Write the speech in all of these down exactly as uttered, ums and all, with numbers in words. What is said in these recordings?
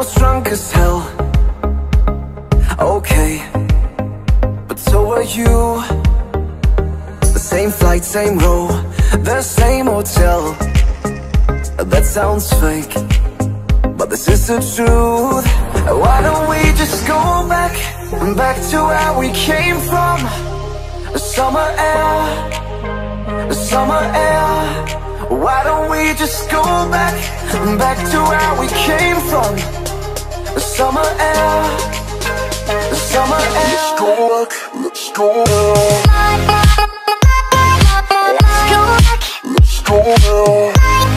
was drunk as hell. Okay, but so are you. The same flight, same row, the same hotel. That sounds fake, but this is the truth. Why don't we just go back, back to where we came from? The summer air, the summer air. Why don't we just go back, back to where we came from? The summer air, the summer air. Let's go back, let's go back. Let's go back, let's go back.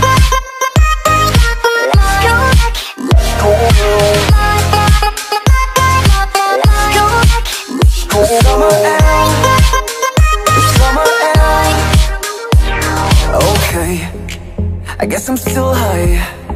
Summer air, summer air. Okay, I guess I'm still high.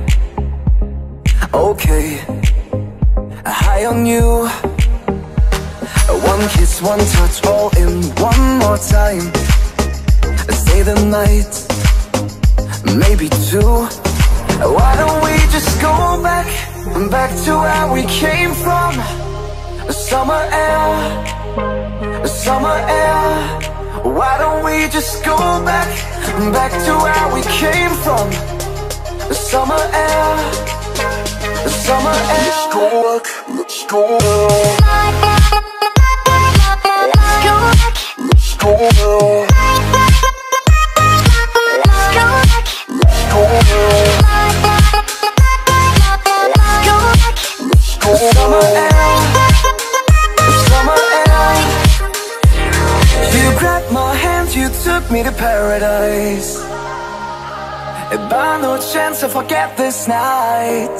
Okay, high on you. One kiss, one touch, all in one more time. Stay the night, maybe two. Why don't we just go back, back to where we came from? Summer air, summer air. Why don't we just go back, back to where we came from? The summer air, the summer air. Let's go back, let's go back. Let's go back, let's go back. Let's go back, let's go back. Let's go back, let's go back. Summer air, summer air. You grabbed my hand, you took me to paradise. By no chance I forget this night.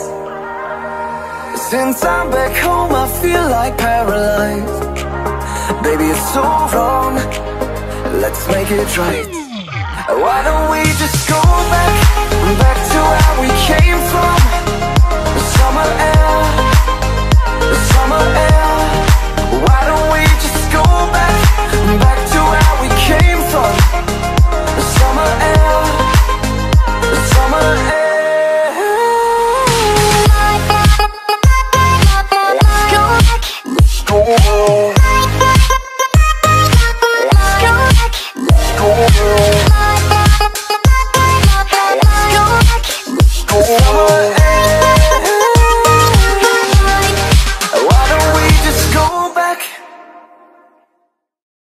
Since I'm back home I feel like paralyzed. Baby, it's so wrong, let's make it right. Why don't we just go back, back to where we came from? The summer air, the summer air. Why don't we just go back, back to where we came from? The summer air, the summer air. Let's go back, let's go back.